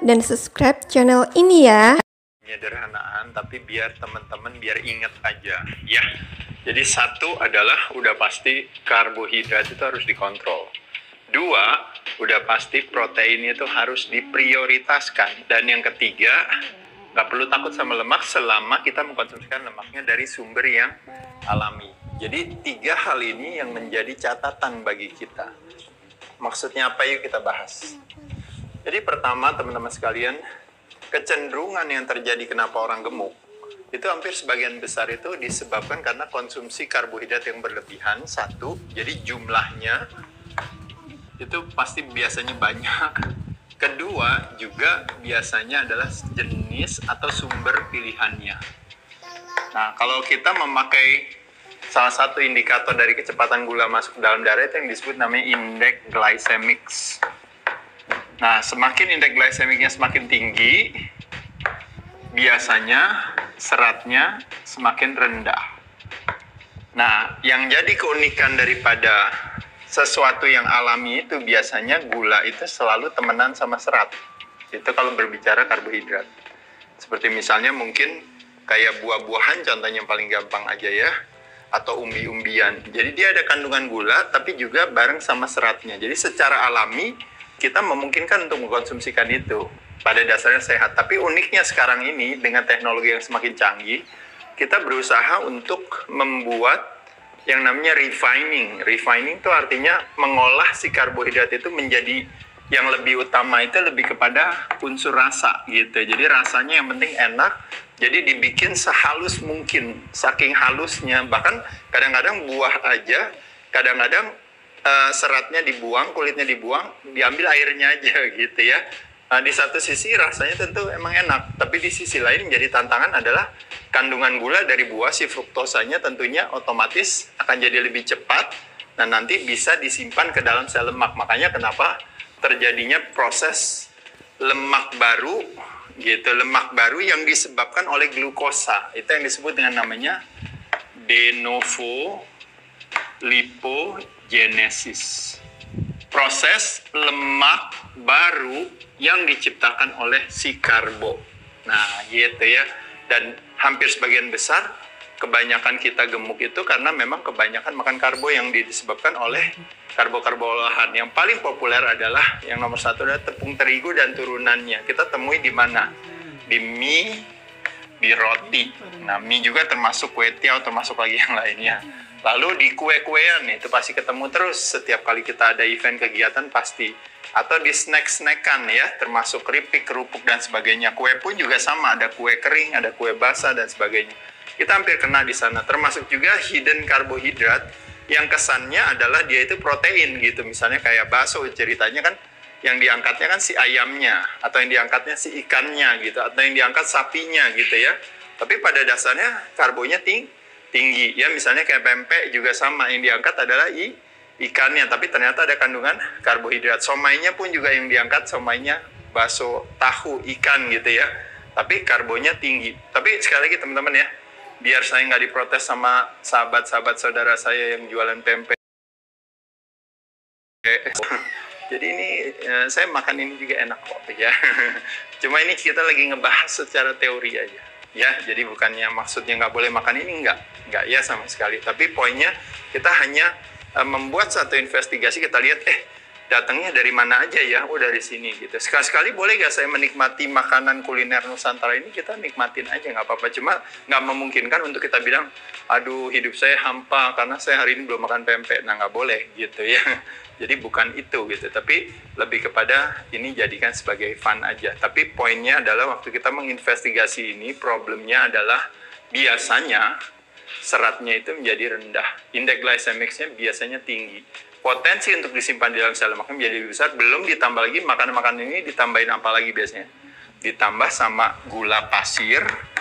dan subscribe channel ini ya. Sederhanaan, tapi biar teman-teman biar inget aja ya. Jadi satu adalah udah pasti karbohidrat itu harus dikontrol. Dua, udah pasti protein itu harus diprioritaskan. Dan yang ketiga, nggak perlu takut sama lemak selama kita mengkonsumsikan lemaknya dari sumber yang alami. Jadi tiga hal ini yang menjadi catatan bagi kita. Maksudnya apa, yuk kita bahas. Jadi pertama teman-teman sekalian, kecenderungan yang terjadi kenapa orang gemuk itu hampir sebagian besar itu disebabkan karena konsumsi karbohidrat yang berlebihan. Satu, jadi jumlahnya itu pasti biasanya banyak. Kedua, juga biasanya adalah jenis atau sumber pilihannya. Nah, kalau kita memakai salah satu indikator dari kecepatan gula masuk dalam darah itu yang disebut namanya indeks glycemics. Nah, semakin indeks glycemicnya semakin tinggi, biasanya seratnya semakin rendah. Nah, yang jadi keunikan daripada sesuatu yang alami itu biasanya gula itu selalu temenan sama serat. Itu kalau berbicara karbohidrat. Seperti misalnya mungkin kayak buah-buahan contohnya yang paling gampang aja ya. Atau umbi-umbian. Jadi dia ada kandungan gula tapi juga bareng sama seratnya. Jadi secara alami kita memungkinkan untuk mengkonsumsikan itu. Pada dasarnya sehat. Tapi uniknya sekarang ini dengan teknologi yang semakin canggih, kita berusaha untuk membuat yang namanya refining. Refining itu artinya mengolah si karbohidrat itu menjadi yang lebih utama itu lebih kepada unsur rasa gitu. Jadi rasanya yang penting enak. Jadi dibikin sehalus mungkin. Saking halusnya. Bahkan kadang-kadang buah aja, kadang-kadang seratnya dibuang, kulitnya dibuang, diambil airnya aja gitu ya. Nah, di satu sisi rasanya tentu emang enak, tapi di sisi lain menjadi tantangan adalah kandungan gula dari buah si fruktosanya tentunya otomatis akan jadi lebih cepat dan nanti bisa disimpan ke dalam sel lemak. Makanya kenapa terjadinya proses lemak baru gitu, lemak baru yang disebabkan oleh glukosa. Itu yang disebut dengan namanya de novo lipogenesis. Proses lemak baru yang diciptakan oleh si karbo. Nah, gitu ya. Dan hampir sebagian besar kebanyakan kita gemuk itu karena memang kebanyakan makan karbo yang disebabkan oleh karbo-karbo olahan. Yang paling populer adalah yang nomor satu adalah tepung terigu dan turunannya. Kita temui di mana? Di mie, di roti. Nah, mie juga termasuk kue tiaw, termasuk lagi yang lainnya. Lalu di kue-kuean itu pasti ketemu terus setiap kali kita ada event kegiatan pasti. Atau di snack-snackan ya, termasuk keripik, kerupuk dan sebagainya. Kue pun juga sama, ada kue kering, ada kue basah dan sebagainya. Kita hampir kena di sana. Termasuk juga hidden karbohidrat yang kesannya adalah dia itu protein gitu. Misalnya kayak bakso ceritanya kan yang diangkatnya kan si ayamnya atau yang diangkatnya si ikannya gitu atau yang diangkat sapinya gitu ya. Tapi pada dasarnya karbonya tinggi ya, misalnya kayak pempek juga sama, yang diangkat adalah ikannya tapi ternyata ada kandungan karbohidrat. Somainya pun juga yang diangkat, somainya bakso tahu ikan gitu ya, tapi karbonya tinggi. Tapi sekali lagi teman-teman ya, biar saya nggak diprotes sama sahabat-sahabat saudara saya yang jualan pempek. Jadi ini saya makan ini juga enak kok ya. Cuma ini kita lagi ngebahas secara teori aja. Ya, jadi bukannya maksudnya nggak boleh makan ini, nggak ya sama sekali. Tapi poinnya kita hanya membuat satu investigasi, kita lihat datangnya dari mana aja ya, dari sini gitu. Sekali-sekali boleh nggak saya menikmati makanan kuliner Nusantara ini, kita nikmatin aja nggak apa-apa. Cuma nggak memungkinkan untuk kita bilang, aduh hidup saya hampa karena saya hari ini belum makan pempek. Nah nggak boleh gitu ya. Jadi bukan itu gitu, tapi lebih kepada ini jadikan sebagai fun aja. Tapi poinnya adalah waktu kita menginvestigasi ini, problemnya adalah biasanya seratnya itu menjadi rendah. Indeks glycemicsnya biasanya tinggi. Potensi untuk disimpan di dalam sel lemaknya menjadi lebih besar. Belum ditambah lagi makanan-makanan ini ditambahin apa lagi biasanya? Ditambah sama gula pasir,